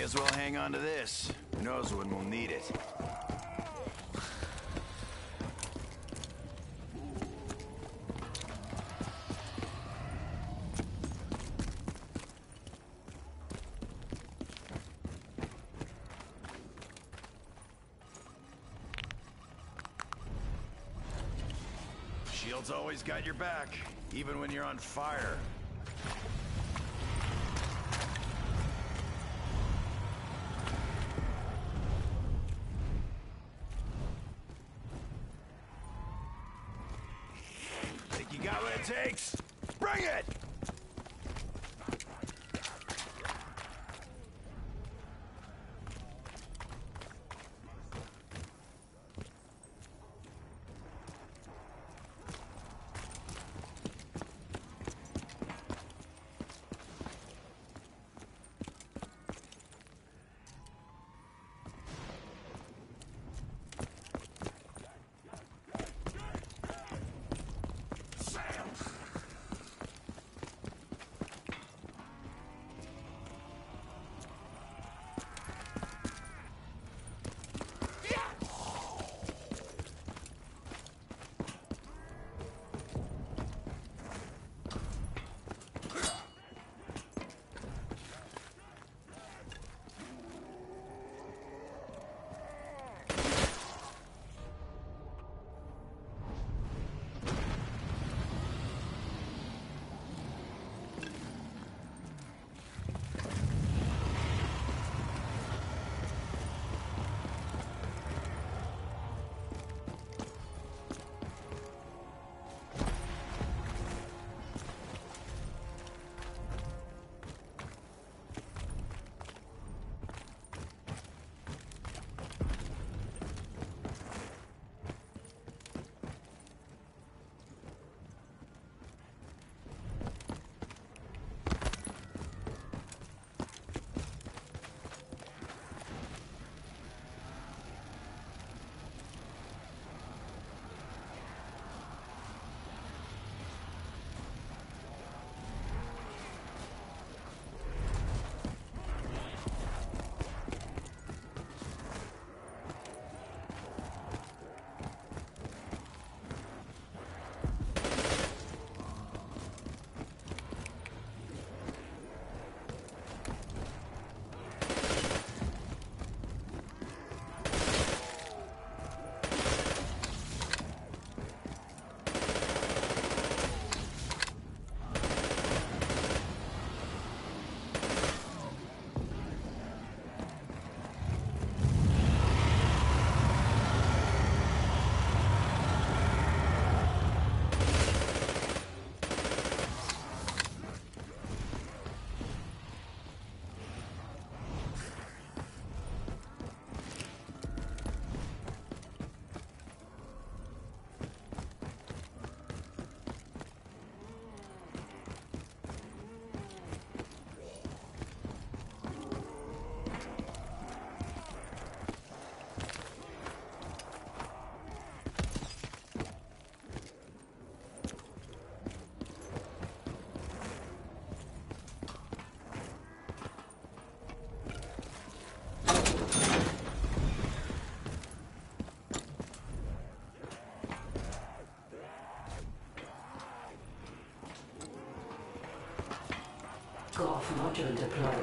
as well hang on to this. Who knows when we'll need it. Shield's always got your back, even when you're on fire. Think you got what it takes? Bring it! Golf module deployed.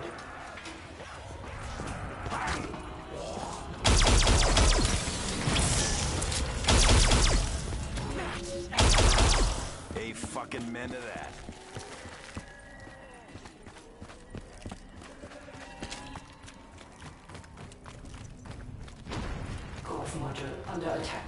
A fucking men to that. Golf module under attack.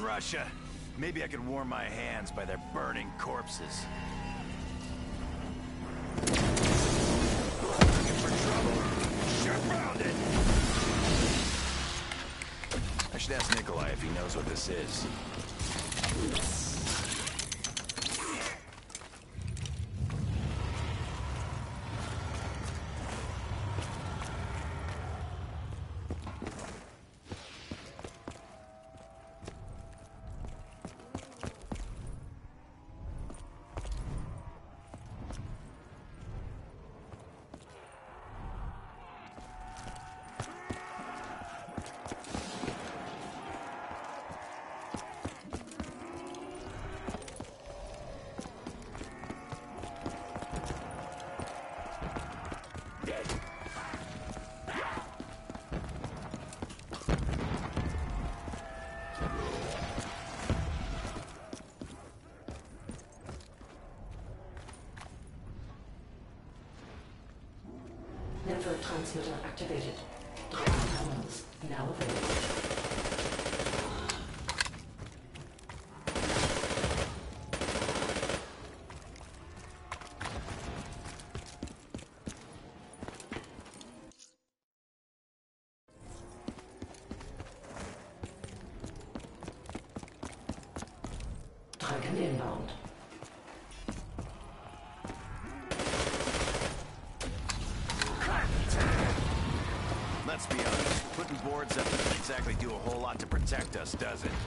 Russia. Maybe I could warm my hands by their burning corpses. Looking for trouble? Sure found it! I should ask Nikolai if he knows what this is. Network transmitter activated. Drone terminals now available. Dragon inbound. Let's be honest, putting boards up doesn't exactly do a whole lot to protect us, does it?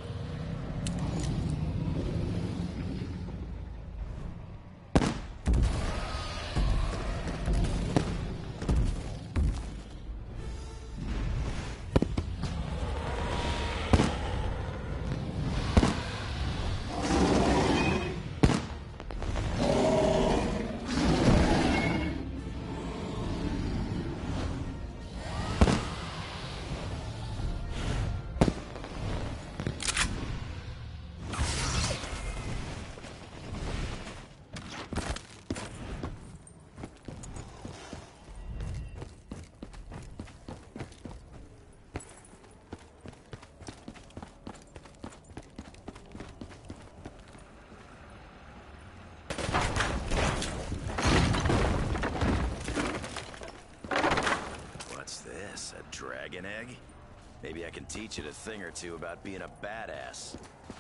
A dragon egg? Maybe I can teach it a thing or two about being a badass.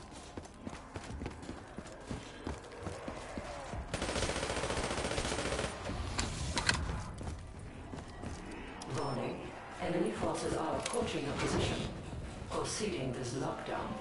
Warning. Enemy forces are approaching your position. Proceeding this lockdown.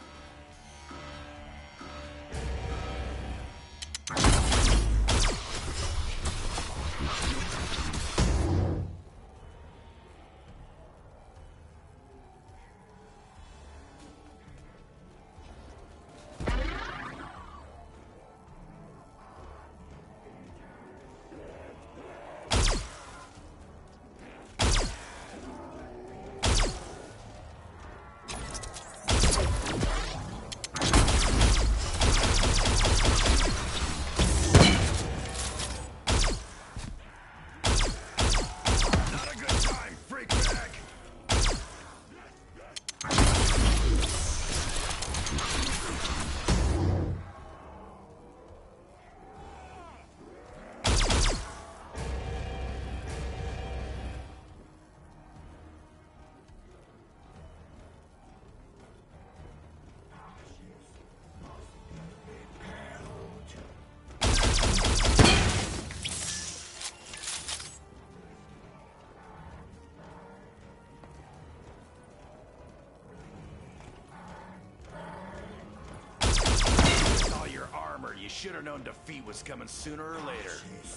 You should have known defeat was coming sooner or later.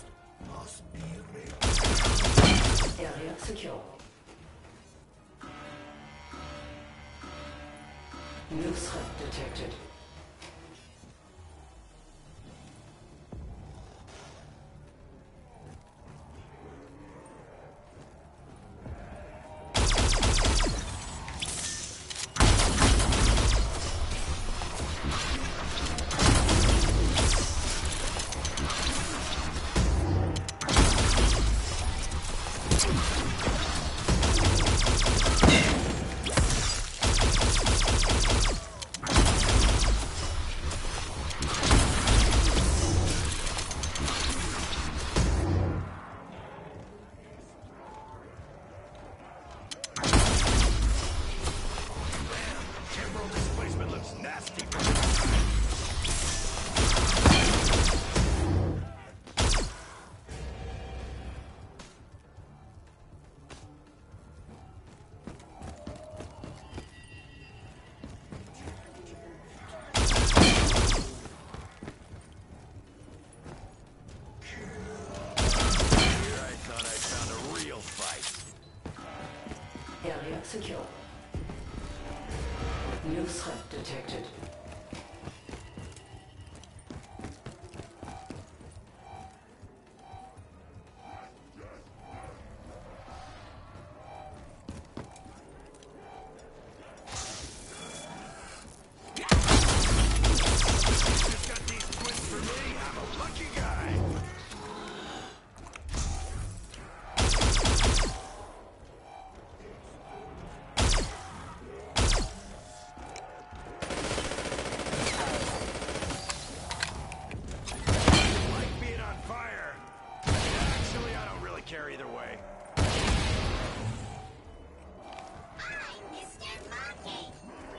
Area secure. New threat detected. detected. Just got these twins for me. I'm a lucky guy. Like being on fire. Actually, I don't really care either way. I'm Mr. Monkey.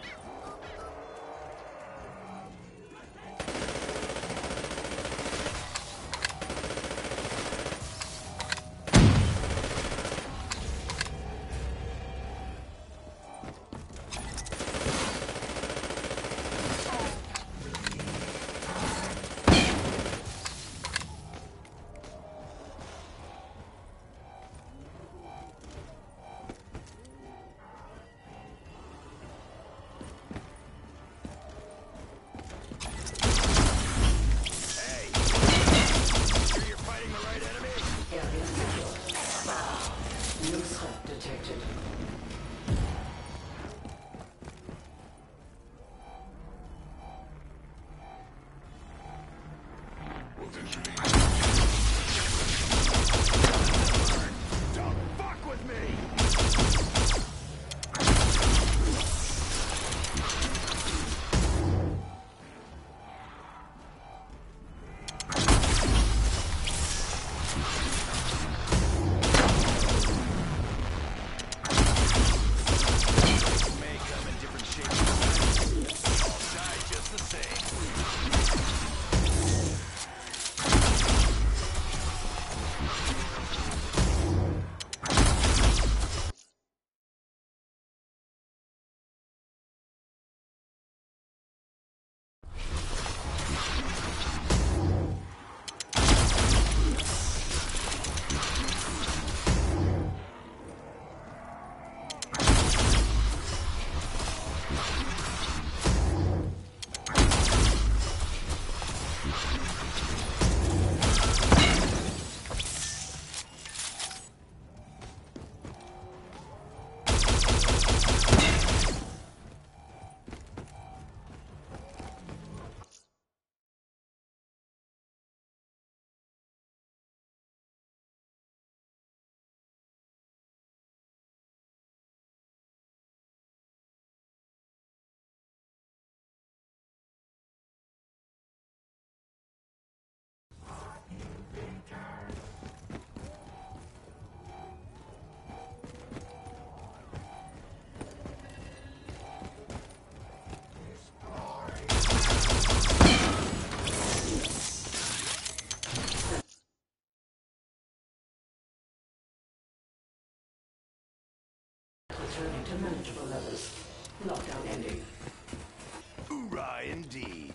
Hey, sure you're fighting the right enemy? Area secure. New threat detected. Don't fuck with me! May come in different shapes and sizes. All die just the same. Returning to manageable levels. Lockdown ending. Hoorah, indeed.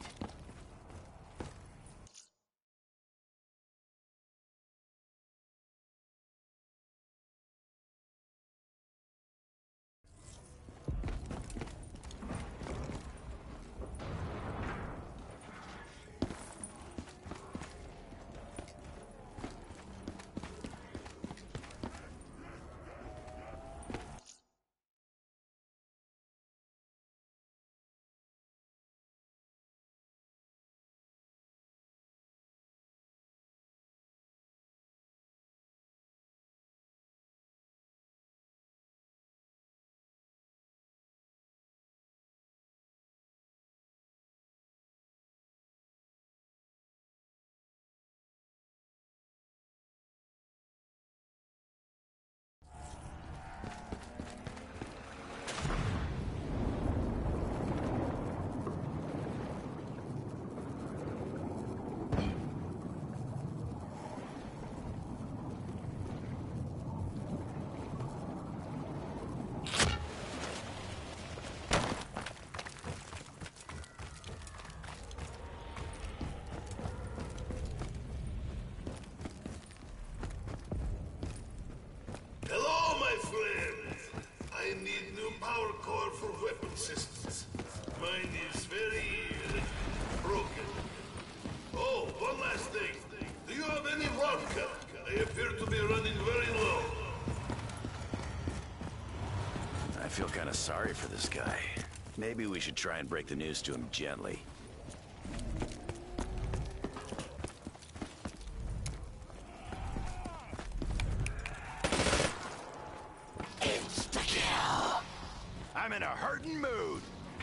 feel kind of sorry for this guy. Maybe we should try and break the news to him gently. Insta-kill! I'm in a hurtin' mood!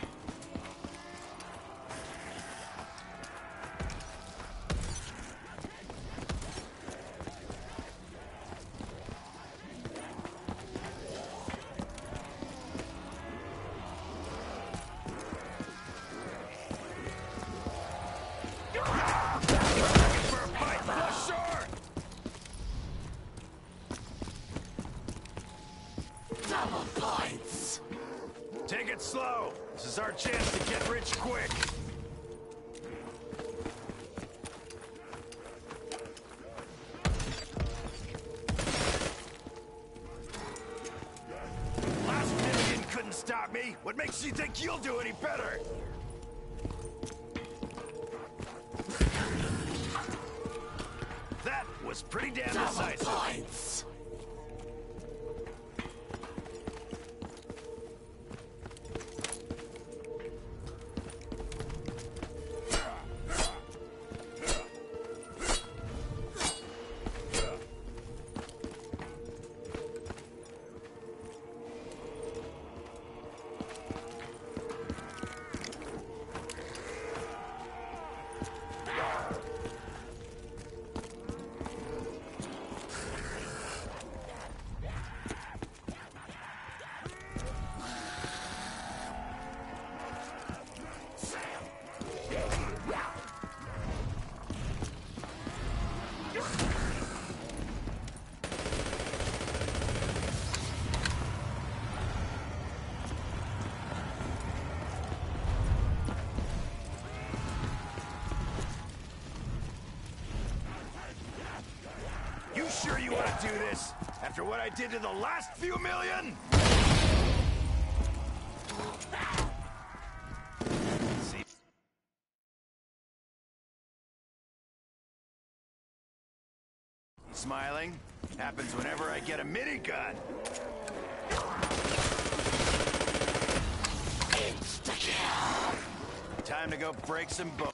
Double points! Take it slow. This is our chance to get rich quick. Last million couldn't stop me. What makes you think you'll do any better? That was pretty damn decisive. Double points! You sure you want to do this? After what I did to the last few million? See? Smiling? Happens whenever I get a minigun. Insta-kill! Time to go break some bones.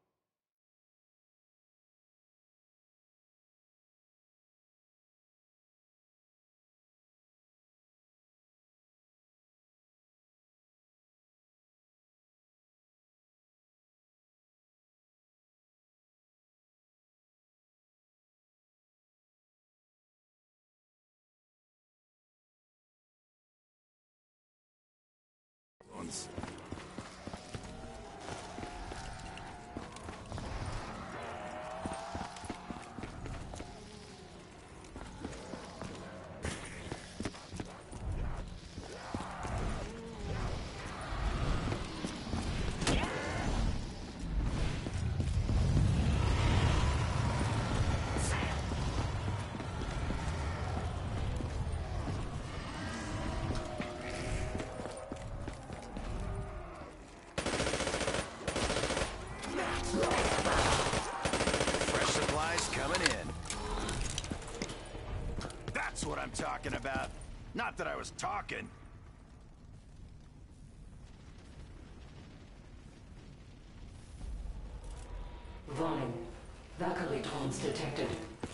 Fresh supplies coming in. That's what I'm talking about. Not that I was talking. Warning. Vacalitons detected.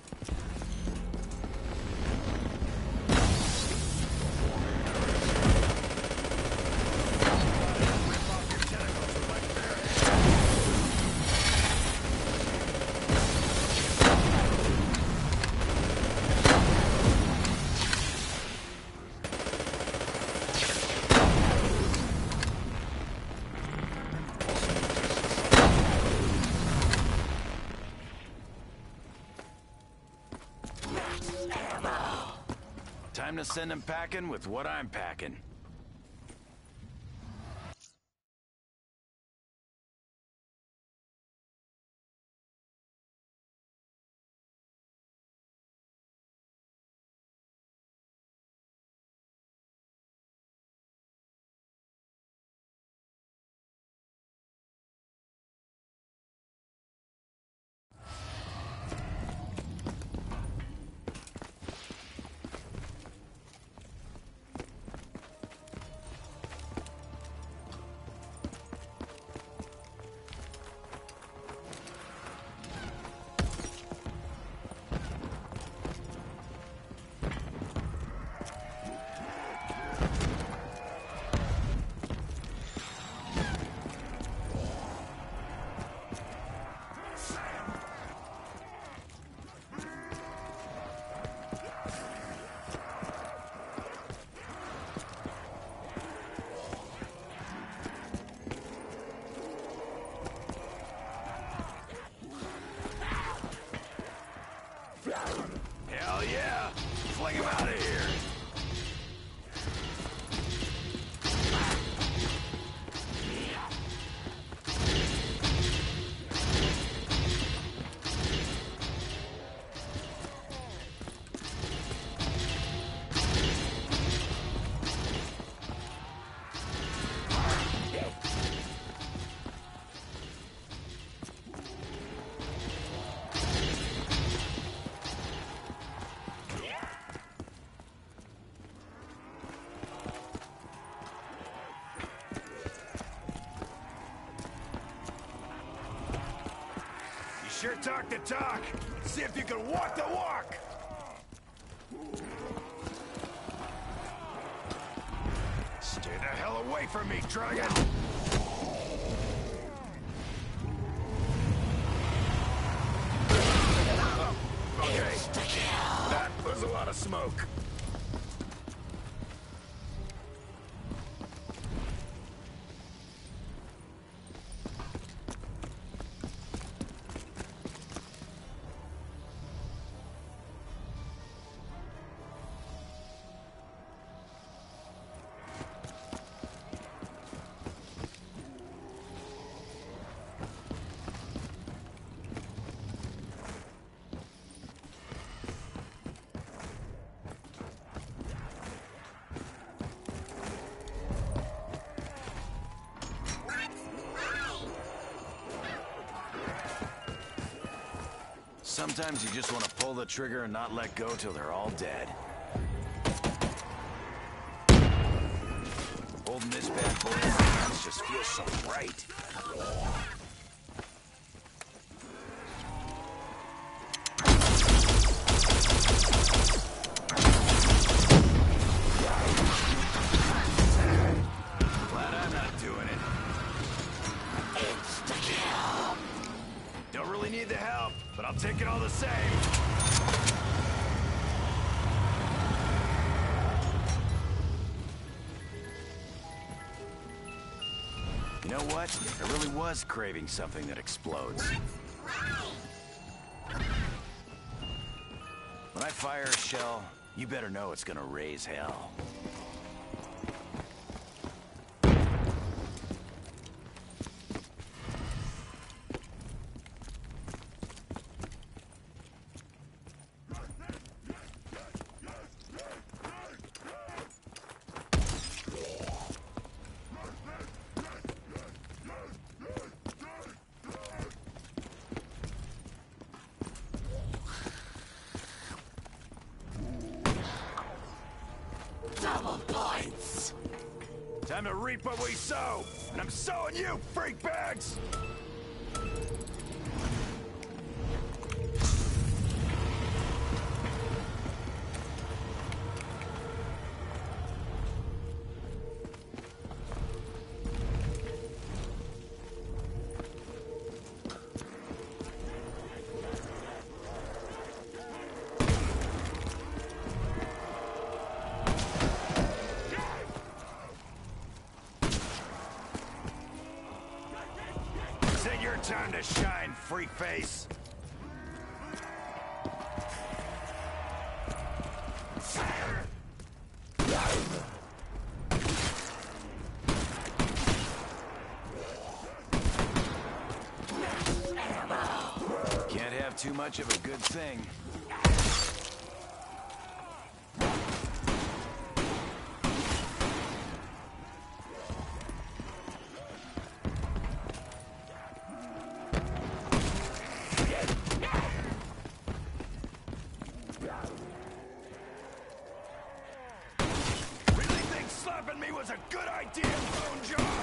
Time to send them packing with what I'm packing. sure talk the talk. See if you can walk the walk. Stay the hell away from me, Dragon! Okay, that was a lot of smoke. Sometimes you just want to pull the trigger and not let go till they're all dead. Holding this bad boy in my hands just feels so right. Glad I'm not doing it. Insta-kill. Don't really need the help, but I'll take it all the same. You know what? I really was craving something that explodes. When I fire a shell, you better know it's gonna raise hell. Double points. Time to reap what we sow, and I'm sowing you, freak bags! Time to shine, freak face. Can't have too much of a good thing. Slapping me was a good idea, Bonejaw!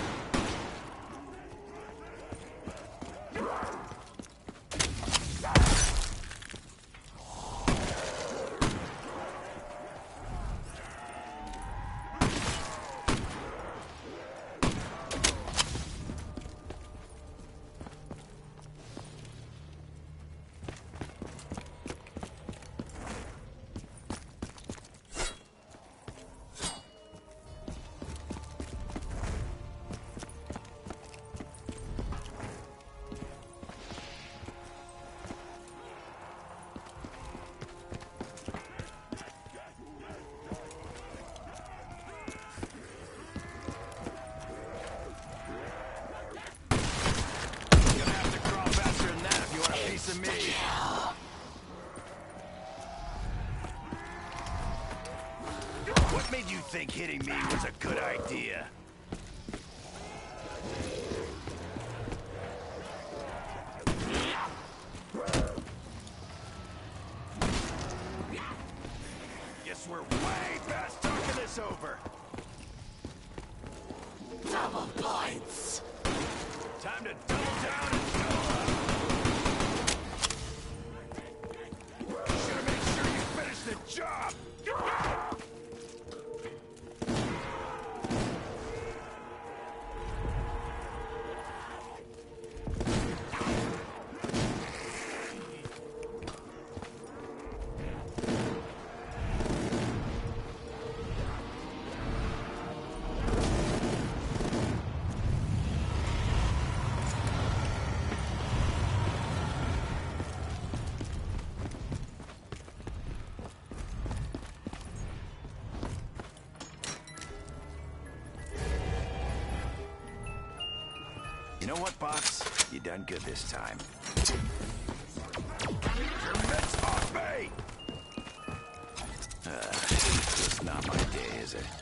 To me. What made you think hitting me was a good idea? Guess we're way past talking this over. Double points. Time to double down and go up. job! You know what, Box? You done good this time. Your mitts off me! It's not my day, is it?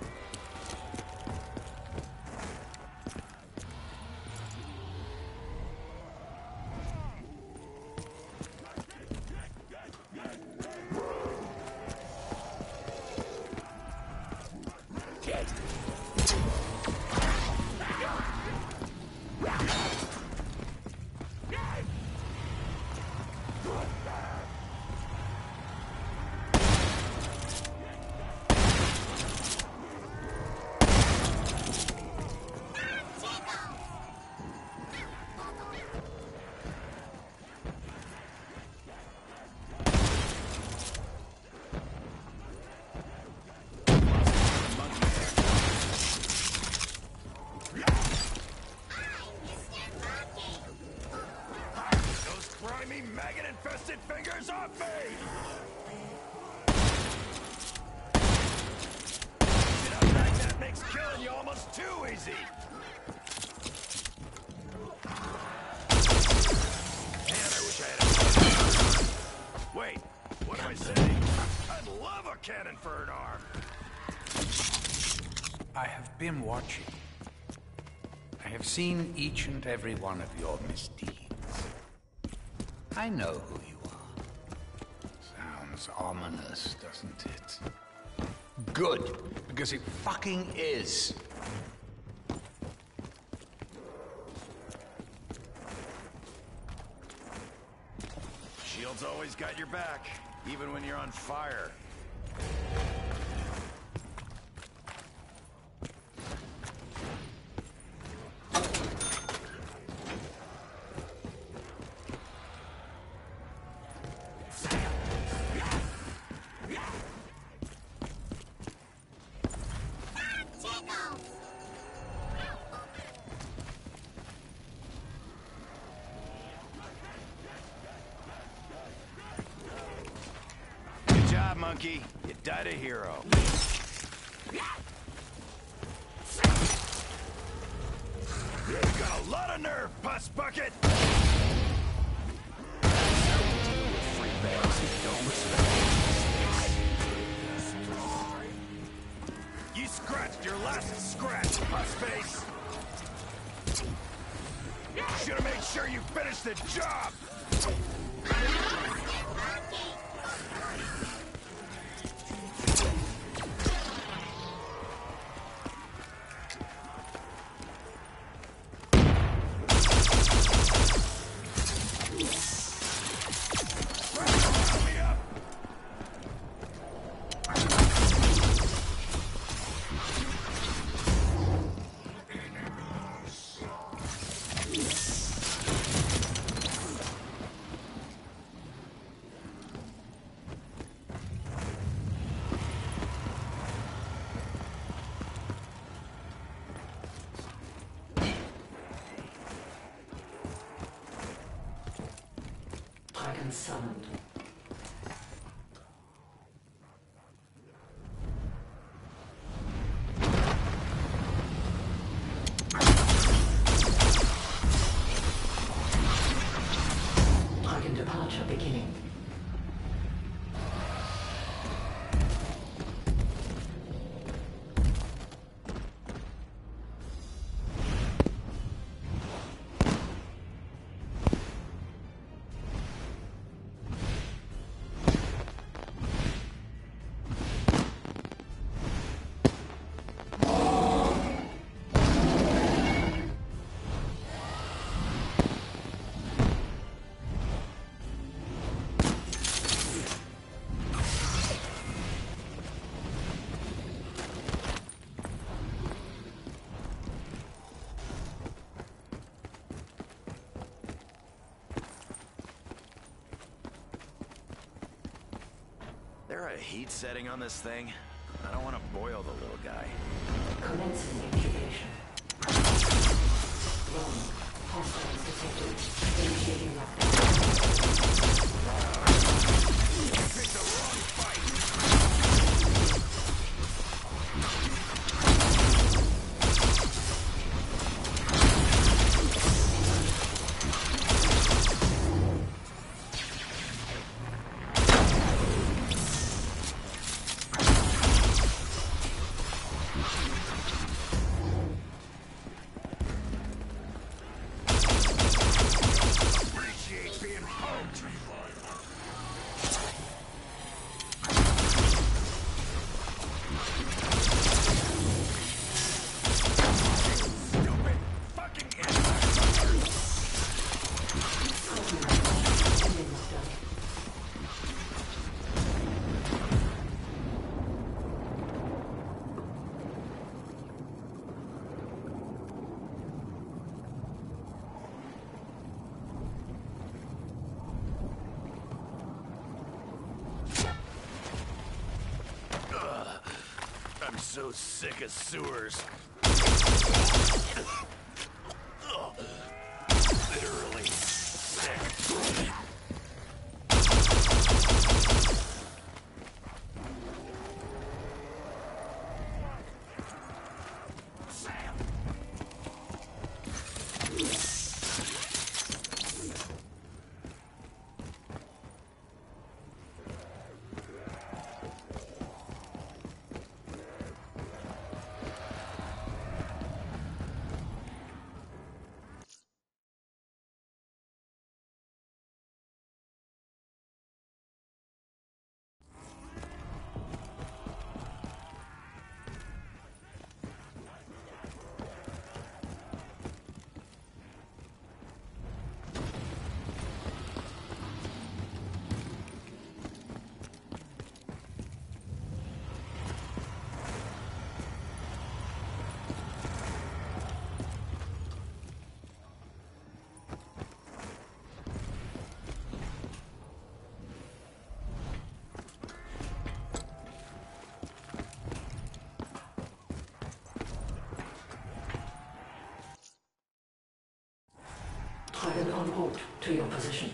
Maggot-infested fingers off me! You know, that makes killing you almost too easy! Man, I wish I had a... Wait, what am I saying? I'd love a cannon for an arm! I have been watching. I have seen each and every one of your misdeeds. I know who you are. Sounds ominous, doesn't it? Good, because it fucking is. Shield's always got your back, even when you're on fire. Monkey, you died a hero. You've got a lot of nerve, Puss Bucket! You scratched your last scratch, Puss Face! Should've made sure you finished the job! Dragon summoned. Dragon departure beginning. heat setting on this thing? I don't want to boil the little guy. Commencing incubation. Wrong. Hostiles detected. Initiating lockdown. Picked the wrong fight! Appreciate being poked! Stupid fucking insect! Ending lockdown. I'm so sick of sewers. Literally sick. Trident en route to your position.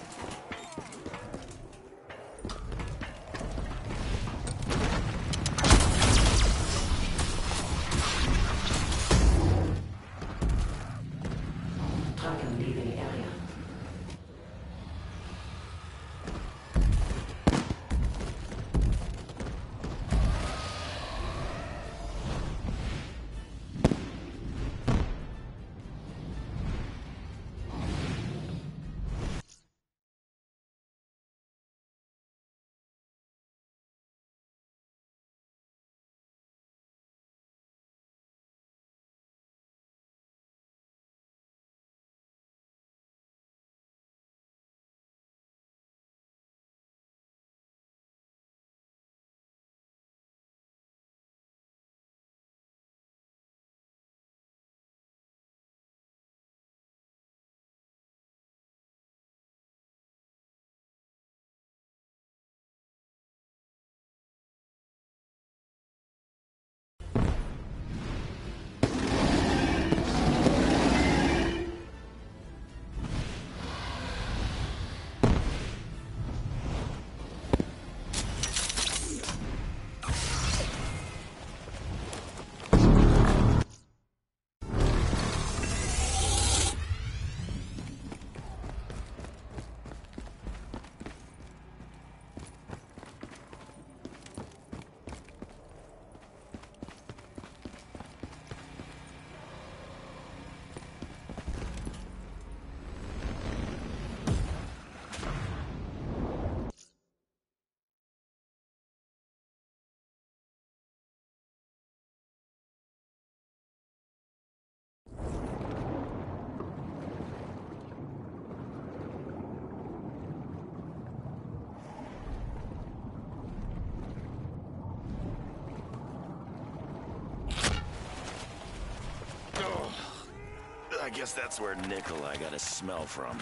Dragon leaving area. I guess that's where Nikolai got his smell from.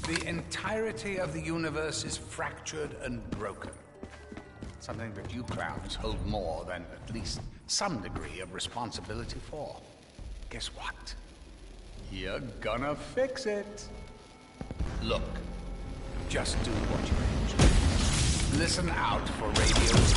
The entirety of the universe is fractured and broken. Something that you clowns hold more than at least some degree of responsibility for. Guess what? You're gonna fix it. Look, just do what you enjoy. Listen out for radios.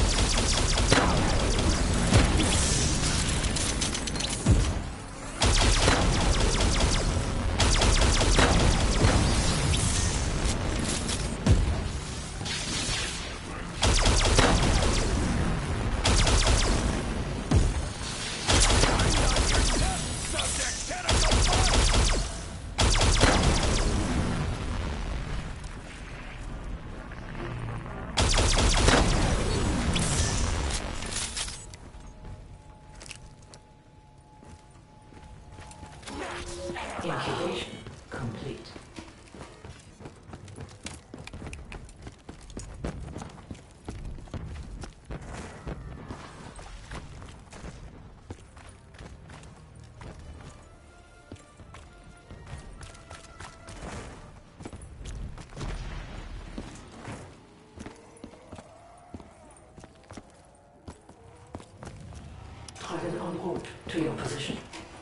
Incubation complete. Target en route to your position.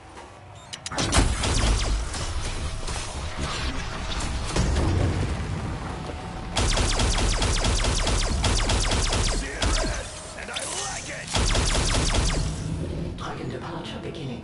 Target departure beginning.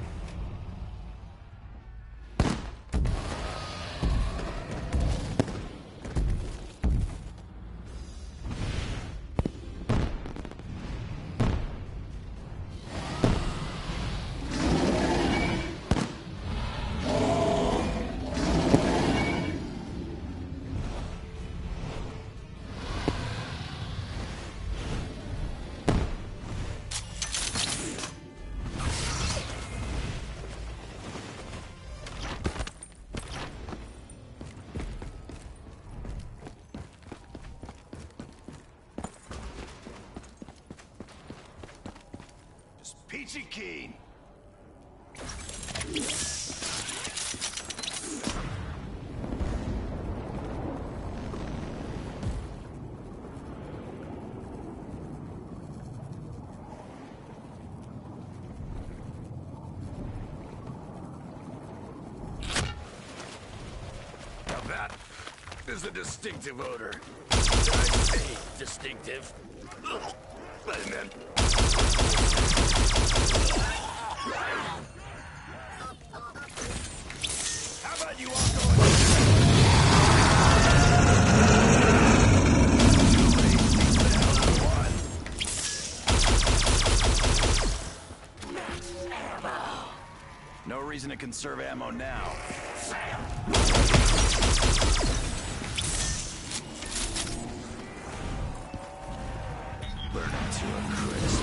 Peachy Keen. Now that is a distinctive odor. Did I say distinctive? And then how about you all go no reason to conserve ammo now. Burn it to a crisp.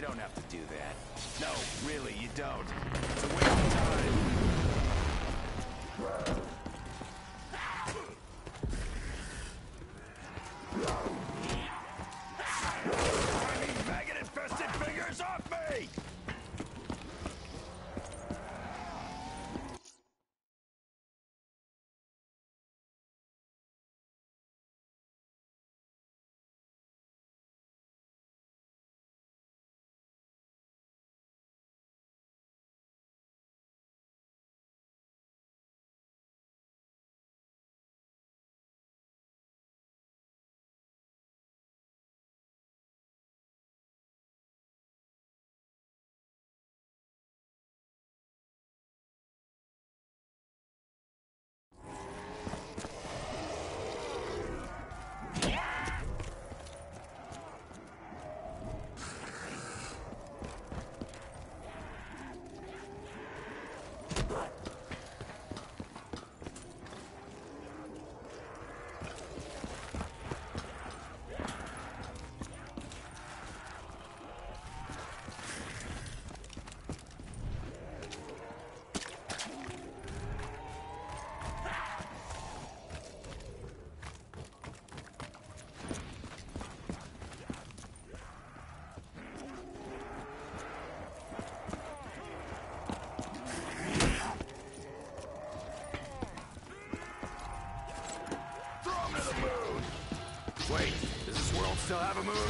don't have to do that. No, really, you don't. It's a waste of time. I need maggot-infested fingers off me! Wait, does this world still have a moon?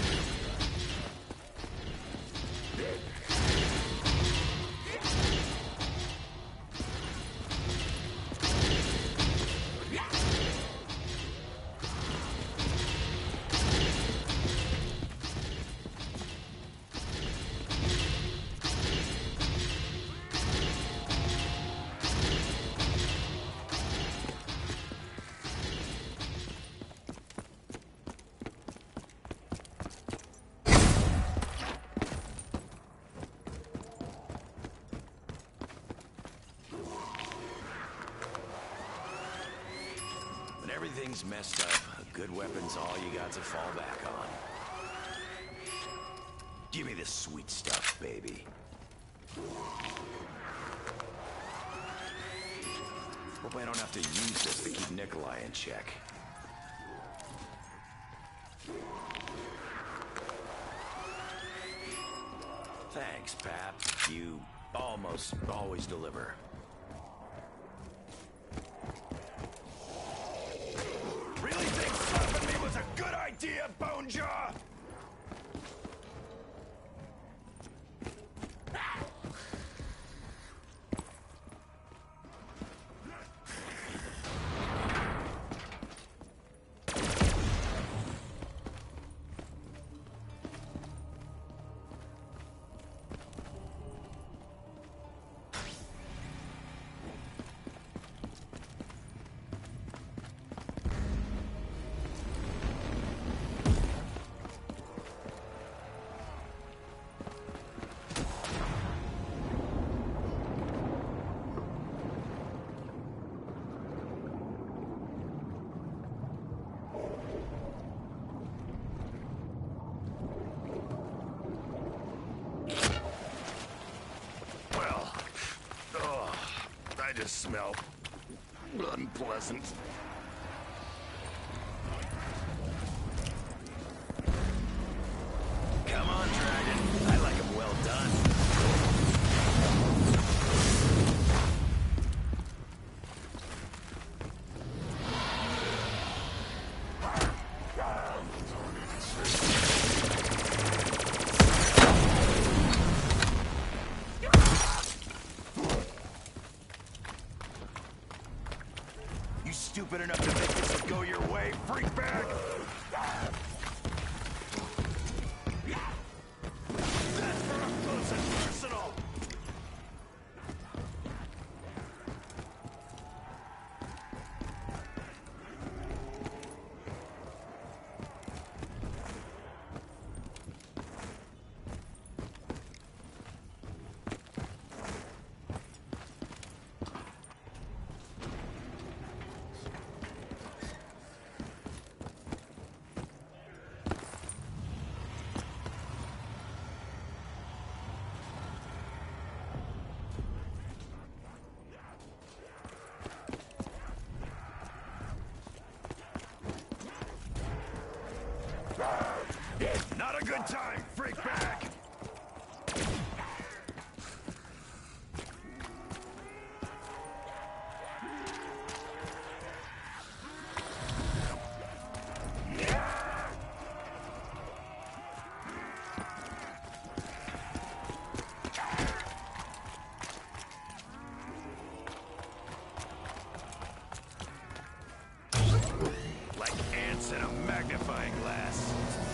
Everything's messed up. A good weapon's all you got to fall back on. Give me this sweet stuff, baby. Hope I don't have to use this to keep Nikolai in check. Thanks, Pap. You almost always deliver. Really think slapping me was a good idea, Bonejaw? I just smell unpleasant. Come on, Dragon. I like him well done. Stupid time, freak bag! Like ants in a magnifying glass.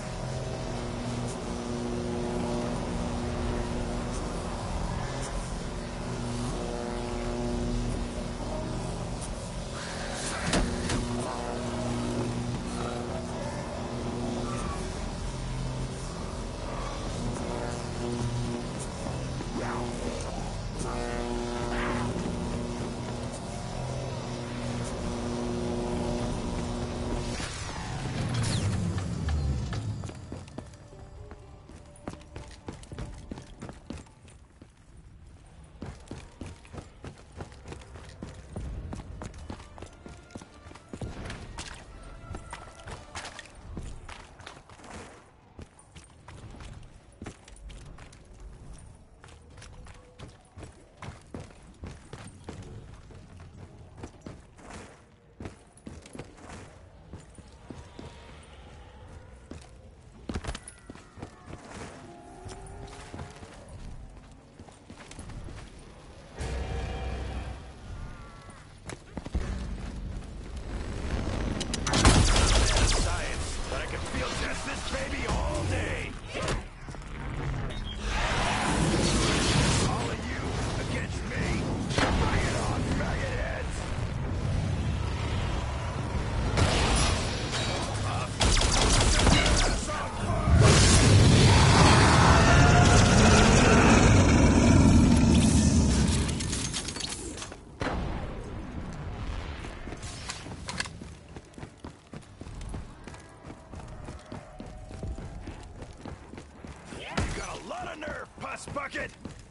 Bucket!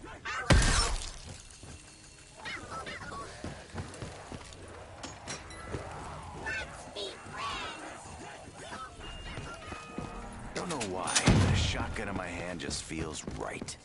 Don't know why, but a shotgun in my hand just feels right.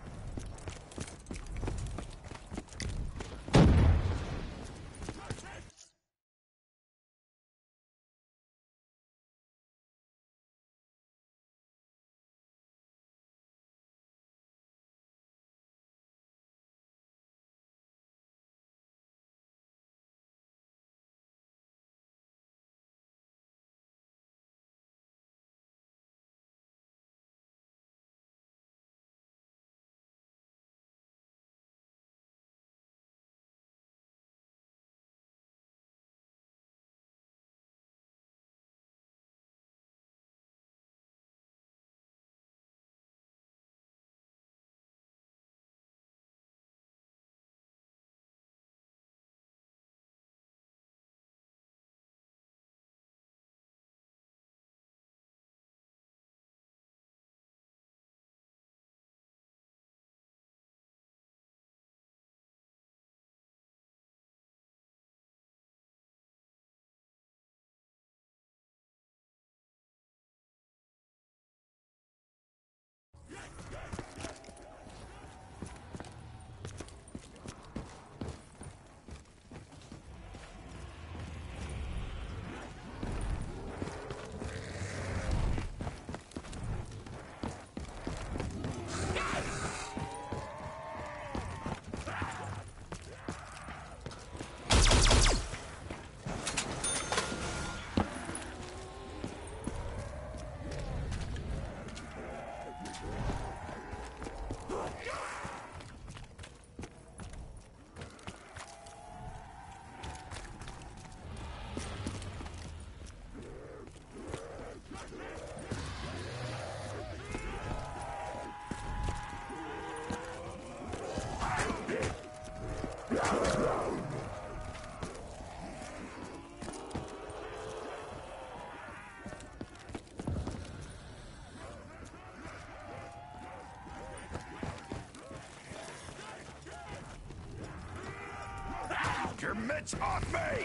Your mitts off me!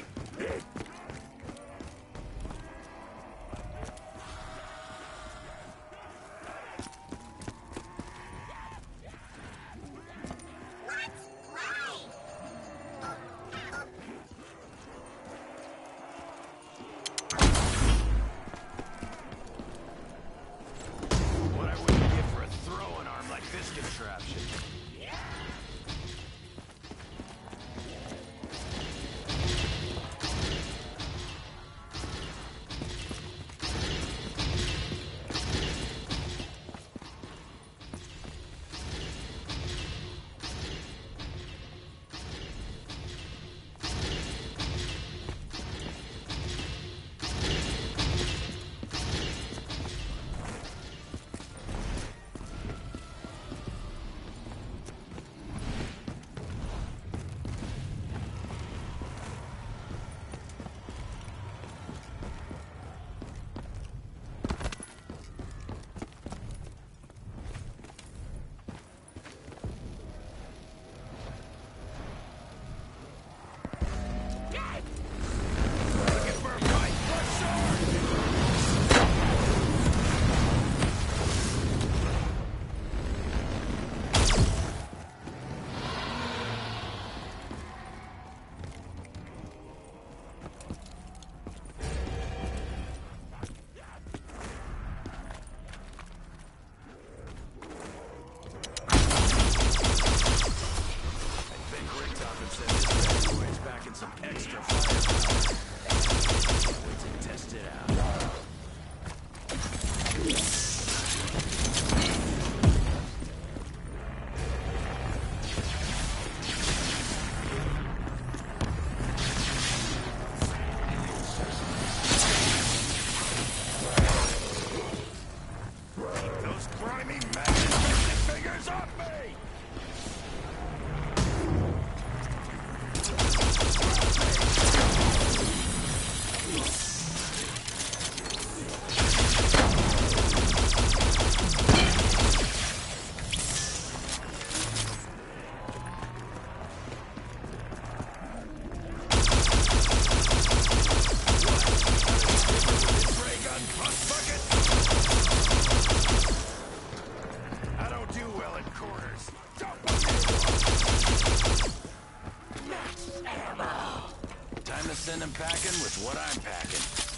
send them packing with what I'm packing.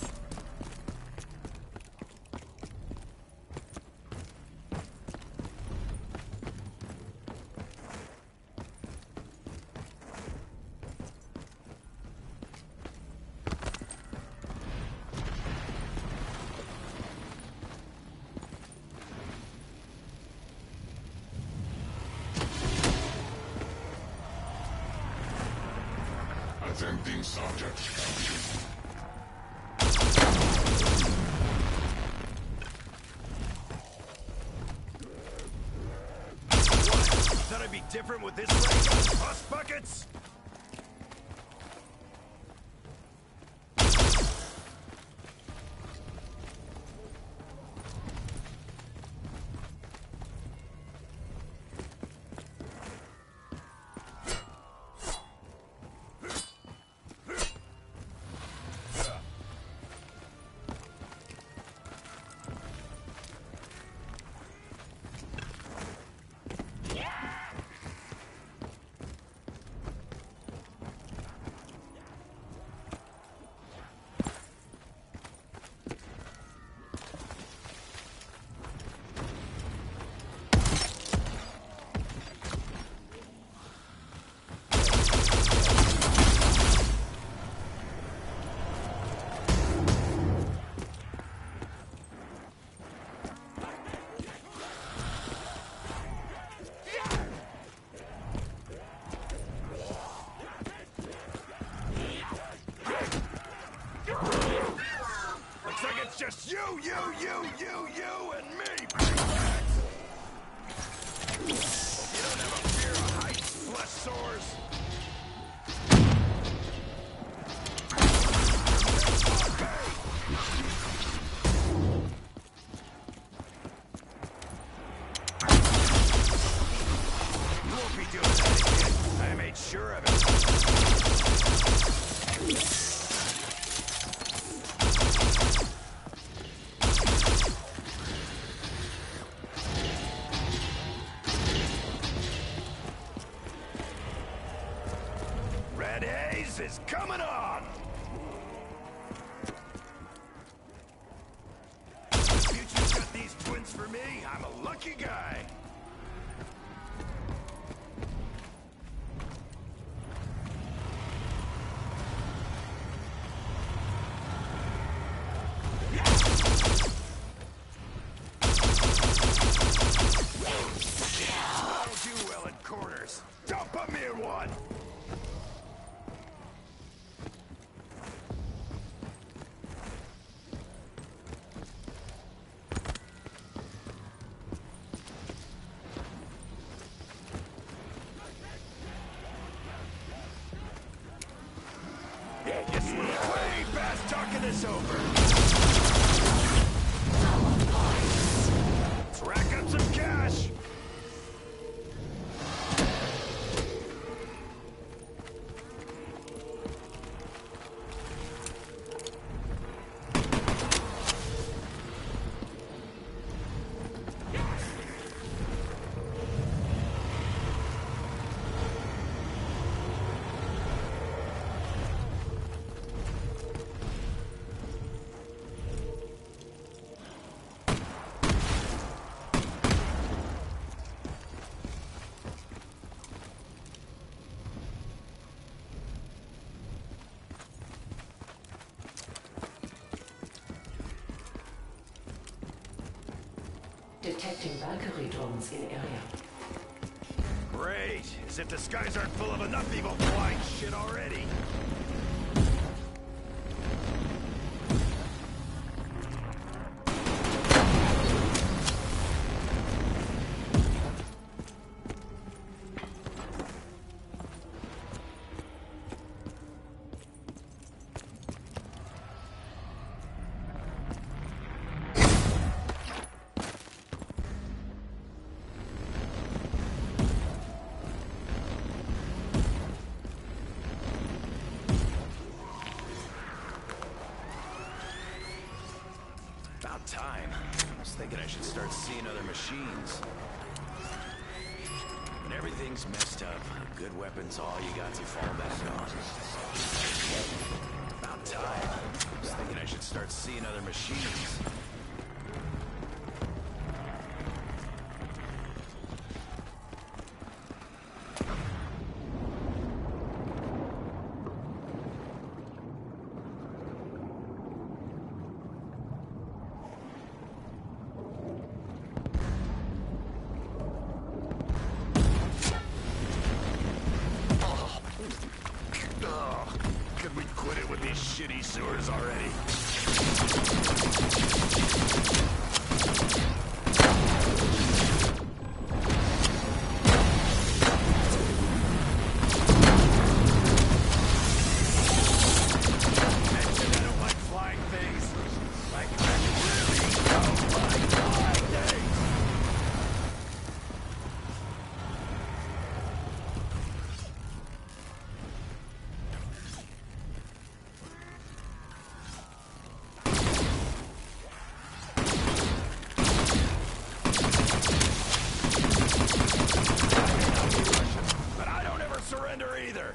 Attempting subject capture. Thought I'd be different with this ray gun, bust buckets? Just you, and me, Payback! You don't have a fear of heights, flesh sores? You won't be doing that again. I made sure of it. Red Haze is coming on! Future's got these twins for me. I'm a lucky guy. I don't do well in corners. Don't put me in one! Yeah, you sleep way past talking this over. Let's rack up some cash. Detecting Valkyrie drones in area. Great. As if the skies aren't full of enough evil flying shit already. About time. I was thinking I should start seeing other machines. When everything's messed up, a good weapon's all you got to fall back on. time. I was thinking I should start seeing other machines. Could we quit it with these shitty sewers already? Mention I don't like flying things. Like, I really don't like flying things. But I don't ever surrender either.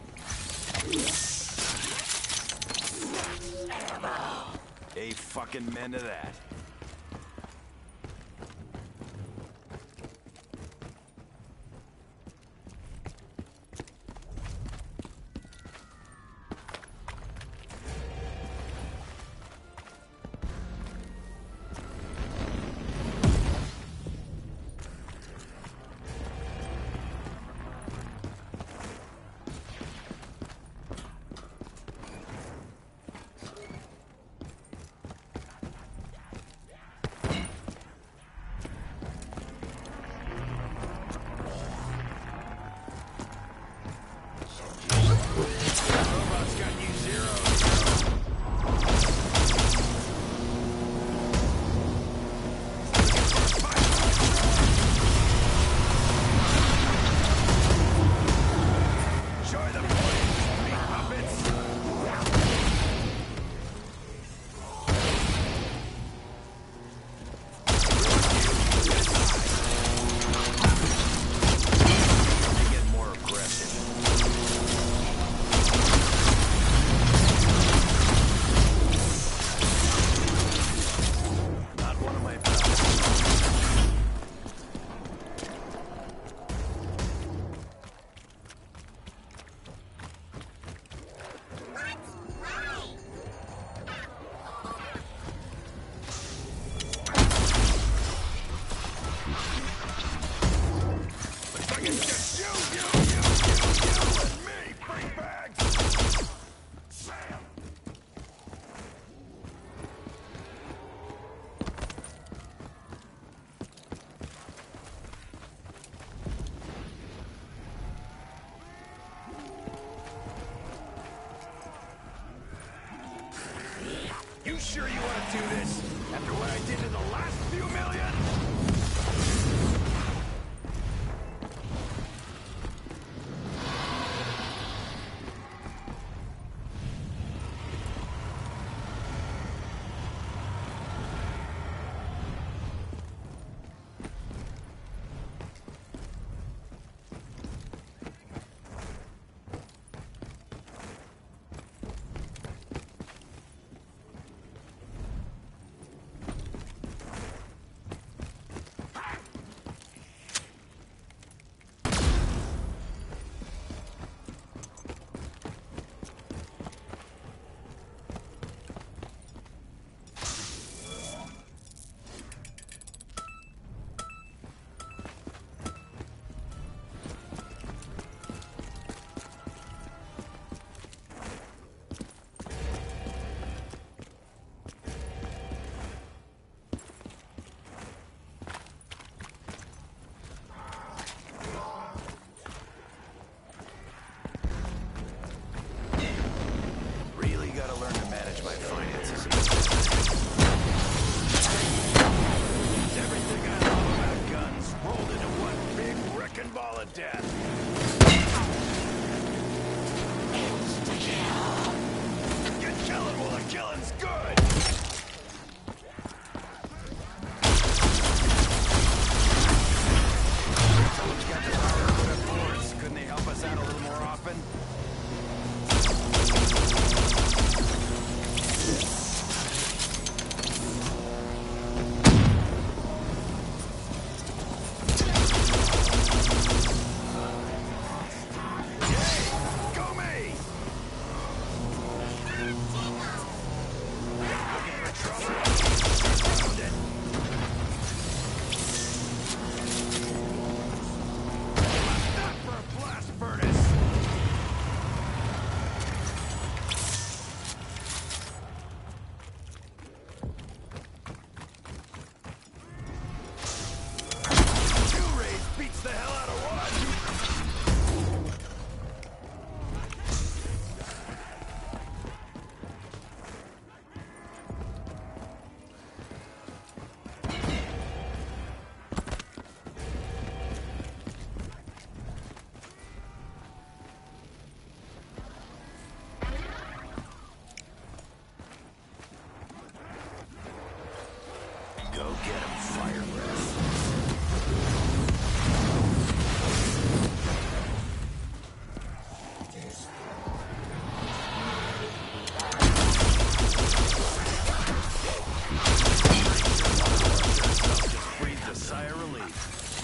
A fucking men to that. Robots got you zeros. Enjoy the footage, big puppets. They get more aggressive. Not one of my pals. Looks like it's just you, and me, bring bags. Sam. You sure you want to do this? After what I did in the last few million?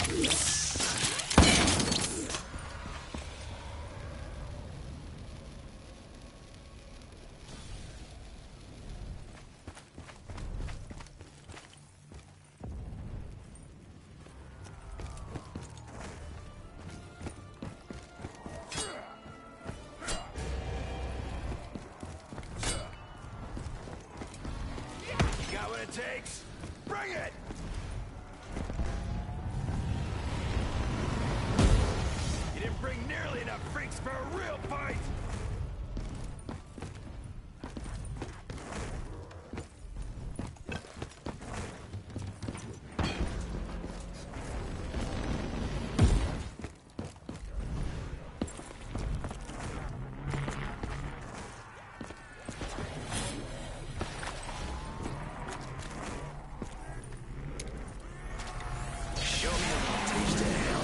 Got what it takes? Bring it! You didn't bring nearly enough freaks for a real fight! Show me a little taste of hell.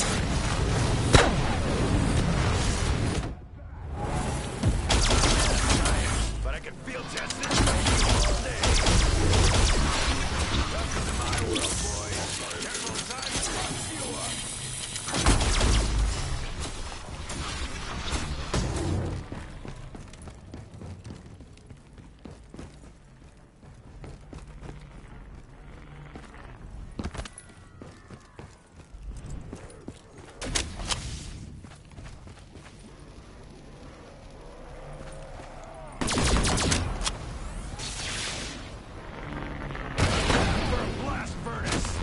But I can field test this all day. Welcome to my world, boys. Careful time to fuck you up. For a blast furnace.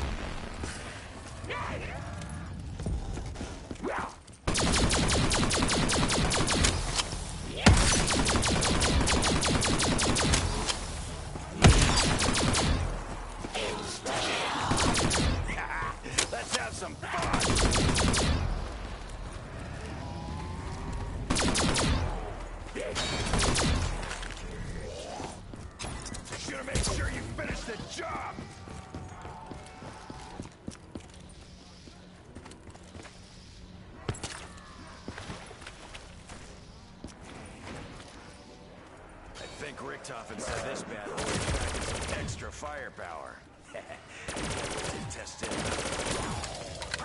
Let's have some fun. Just gonna make sure you finish the job. I think Richtofen said this bad boy had some extra firepower. Test it.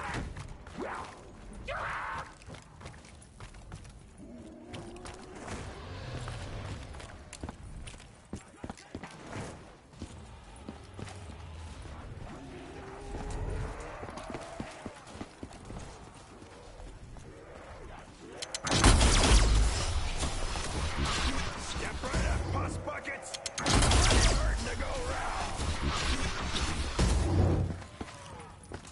Step right up, pus buckets. Plenty hurting to go round.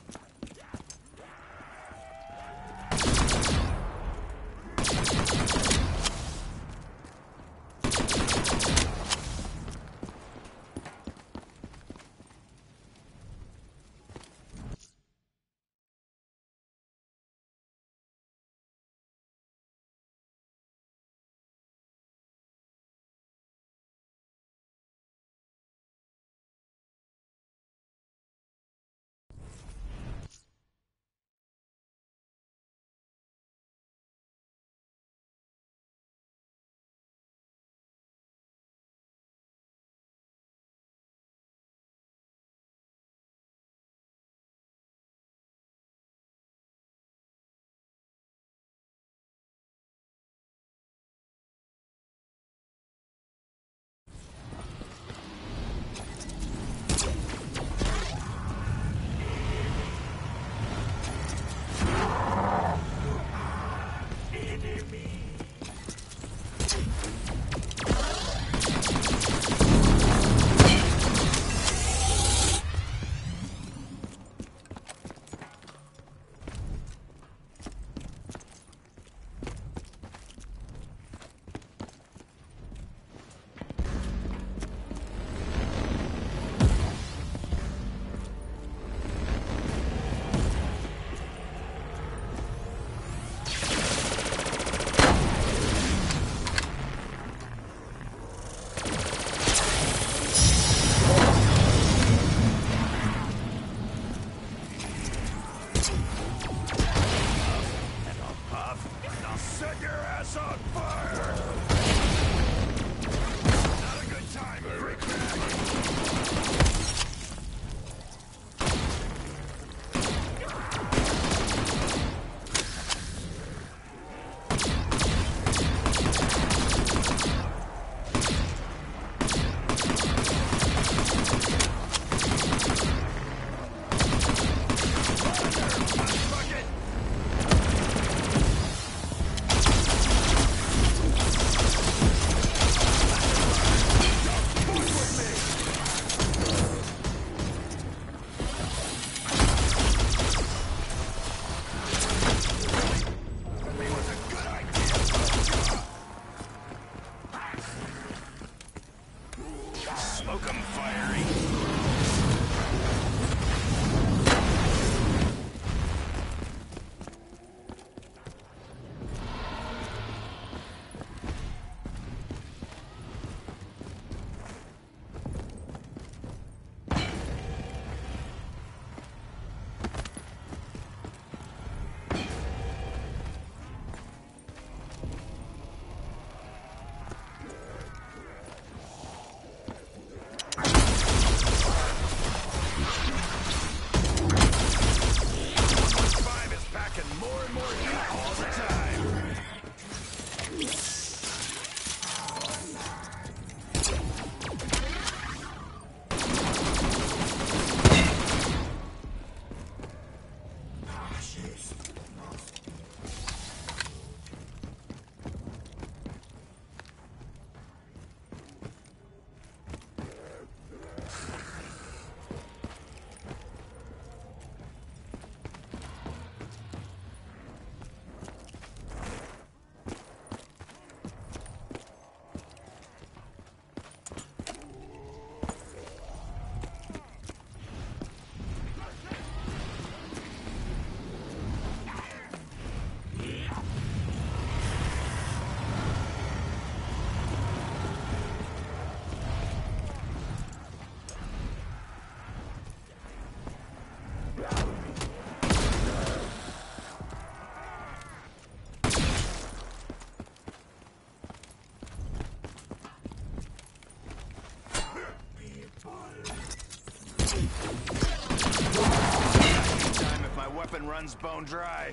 and runs bone dry.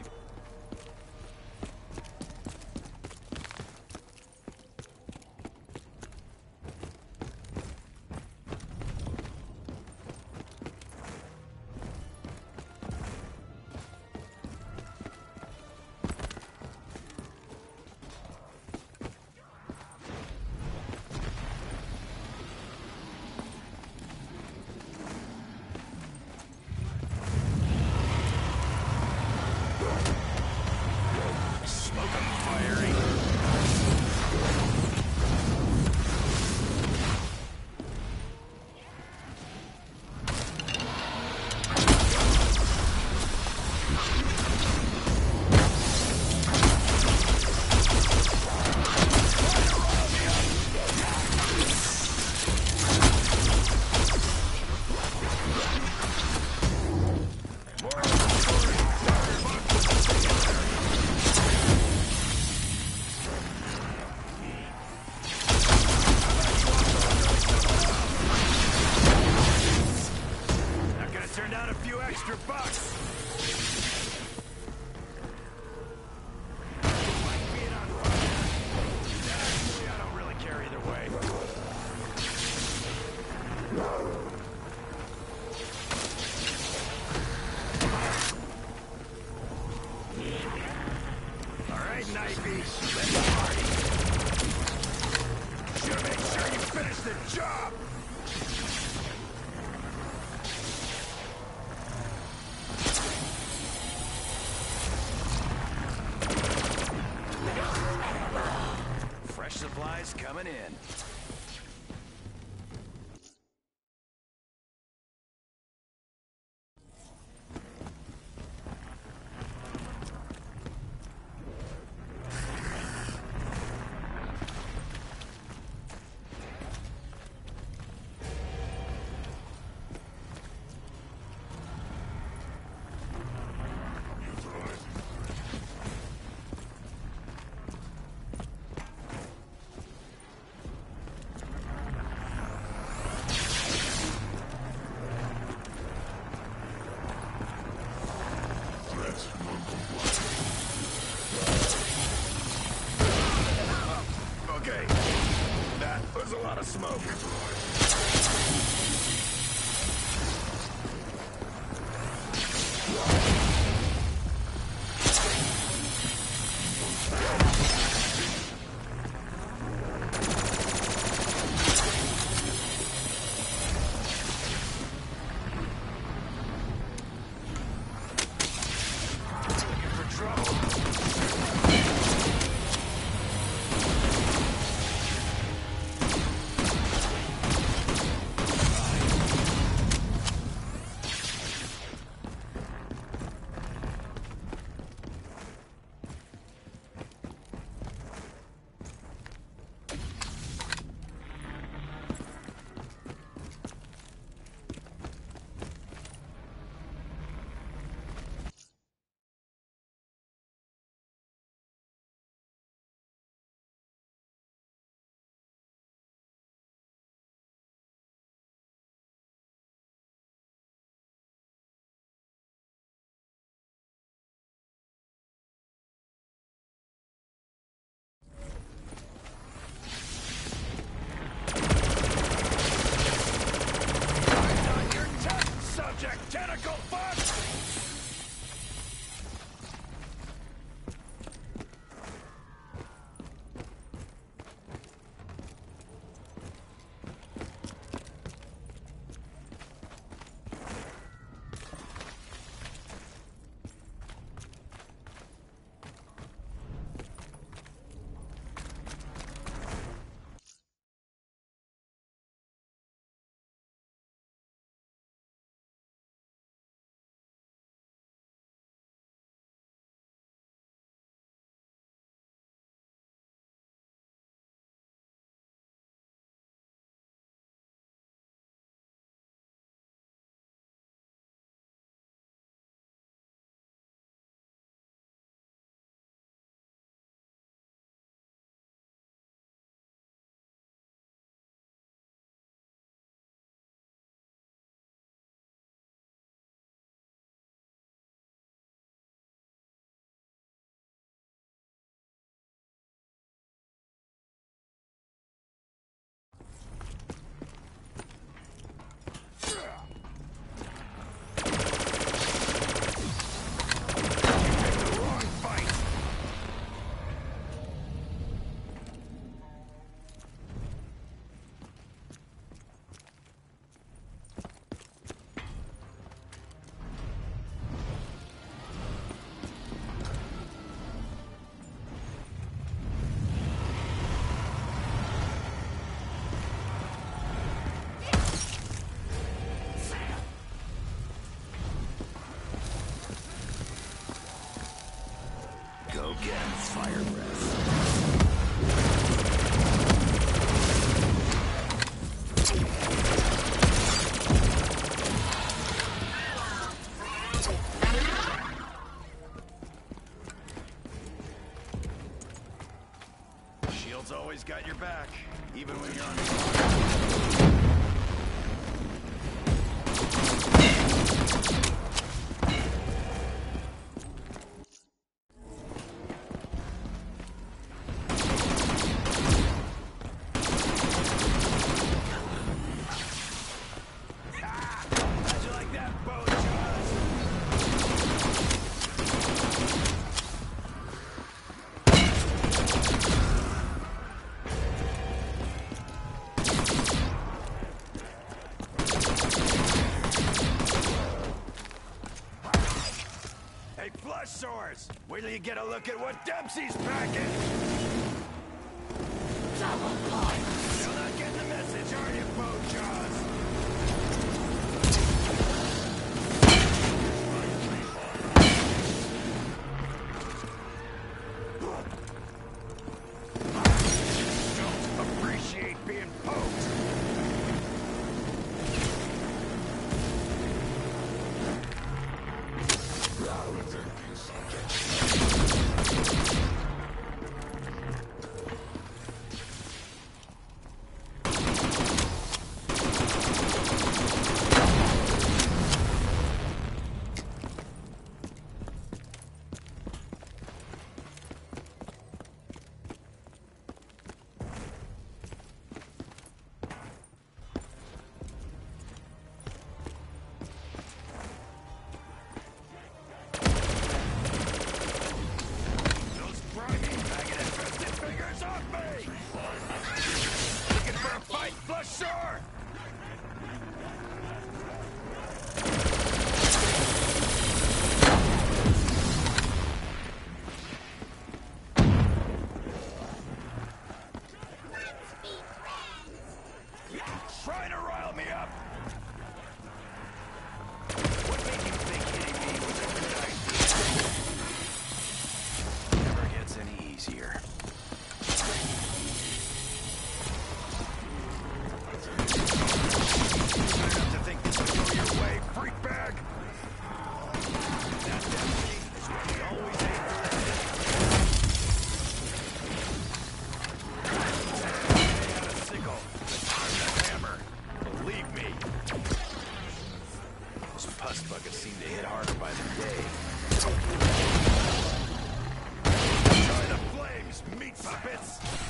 Supplies coming in. Okay, that was a lot of smoke. fire breath. Shield's always got your back, even when you're on the How'd you like that, Bo Jaws? Hey, flush sores! Wait till you get a look at what Dempsey's packing! Double points. Still not getting the message, are you, Bo Jaws? Don't appreciate being poked. Presenting subject. Those grimy, maggot-infested fingers off me! Looking for a fight, flush sore? Trying to rile me up! What made you think hitting me was a good idea? Never gets any easier. Good enough to think this would go your way, freak bag! That Dempsey is where we always aim for that hit. Out a sickle, I'm the hammer. Believe me. Those pus buckets seem to hit harder by the day. Try the flames, meat puppets!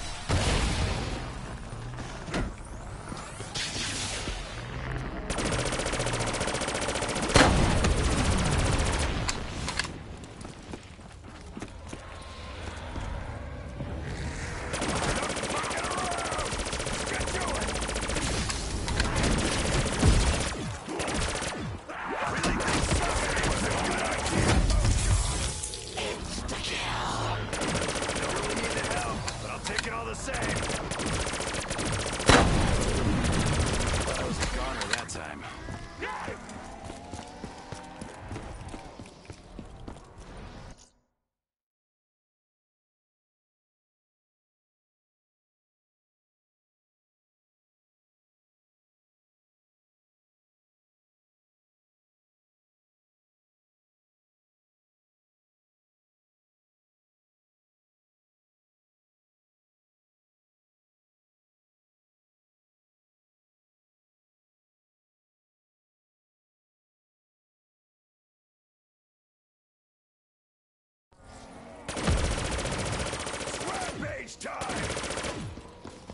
Rampage time!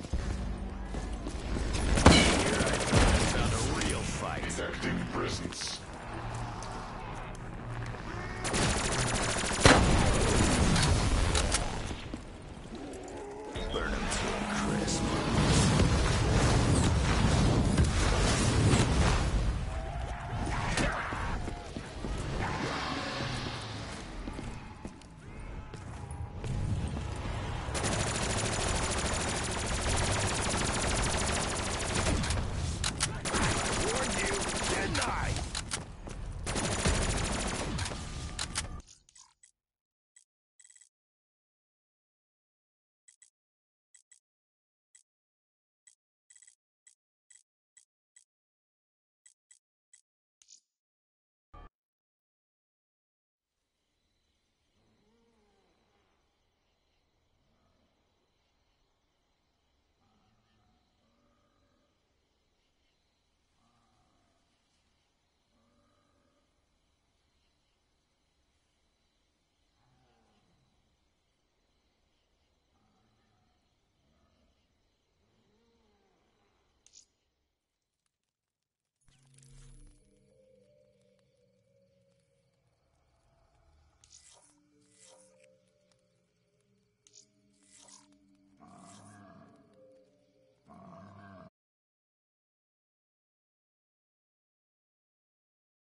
Here I found a real fight. Detecting presence.